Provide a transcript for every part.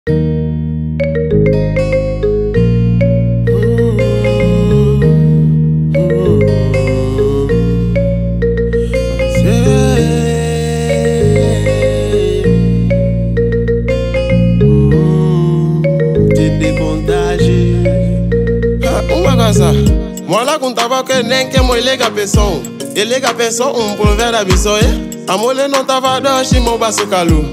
Moi là qu'on tava que n'en que moi les gars personne et les gars personne on peut faire la bisoye à moi les non tava dans chimo basso calou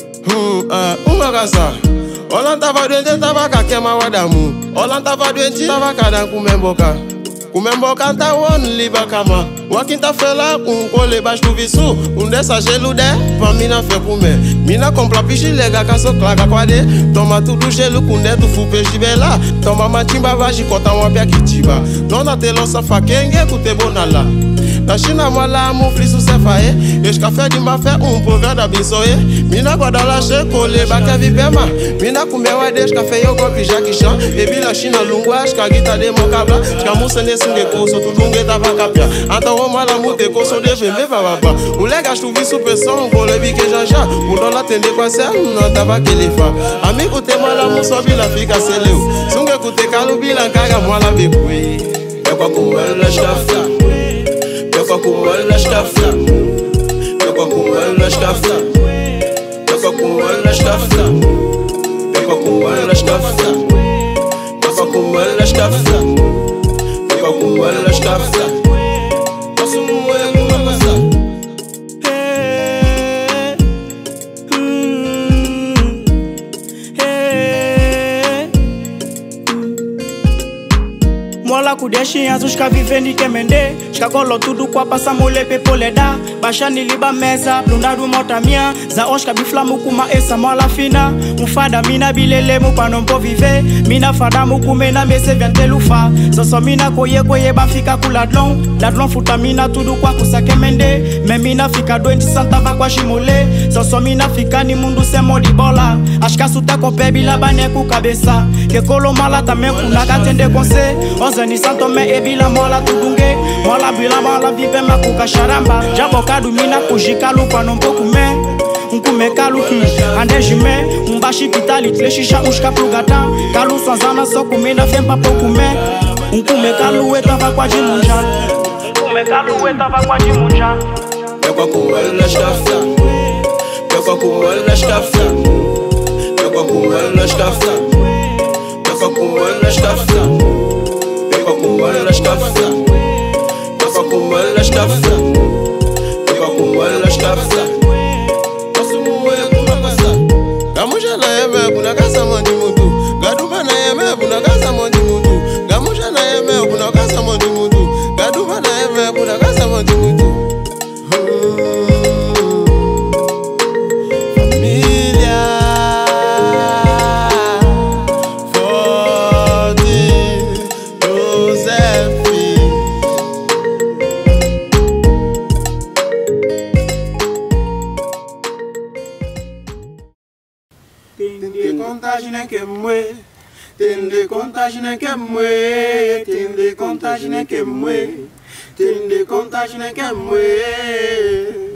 ça on tava de tava ka kema wadamu on tava de tava ka dan kumemboka ta won liba kama wakinta fela kole bash tu visu unde sa gelude pa mina fe kume mina compla pichi lega kaso klaga kwade toma tudo gelu kunde tu fu pejibela toma machimba vaji kota wapia kitiba nona telo sa fakenge kute bonala ta china mala mo flisu se fae eska fe di ma fe peu da bisoye mina goda la che kole baka vipema mina kumewa de eska fe yo go pija kisha ebi la china lungwa eska gita de mokabla eska musene singe koso tu dunge tava kapia anta wo mala mute koso de vembe baba ulega tu visu person kole bi ke jaja undola tende kwa se no tava kelefa ami kute mala musobi la fika seleu sunge kute kalubi la kaga mwala bekwe yakwa kumwela shafta yakwa kumwela shafta yakwa kumwela shafta yakwa kumwela shafta yakwa kumwela shafta yakwa kumwela shafta yakwa kumwela shafta Mola kudeshi azu shka viveni kemende shka kolo tudu kwa pasa mole pepoleda bashani liba meza blunda du motamia za oshka bifla mukuma esa mola fina mufada mina bilele mupano mpo vive mina fada mukume na mese vientelufa soso mina koye bafika kuladlon futa mina tudu kwa kusakemende me mina fika 20 santa va kwa shimole soso mina fika ni mundu se modi bola ashka suta kope bila bane kukabesa kekolo mala tameku nakatende konse ni santo me ebila mola tudunge mola bila mola vive makuka sharamba jabo kadu mina kujikalu pano mpoku me nkume kalu ande jime mbashi pitali tleshisha ushka plugata kalu swanzana soku mina fempa poku me nkume kalu etava kwa jimunja nkume kalu etava kwa jimunja yakwa kumwela shafta yakwa kumwela shafta yakwa kumwela shafta yakwa kumwela shafta kumwela shafta yakwa kumwela shafta yakwa kumwela shafta kasumuwe kumagasa gamusha na yeme bunagasa mondi mundu gaduma na yeme bunagasa mondi mundu gamusha na yeme bunagasa mondi mundu gaduma na yeme bunagasa mondi mundu Tende contagine que mue, tende contagine que mue, tende contagine que mue, tende contagine que mue.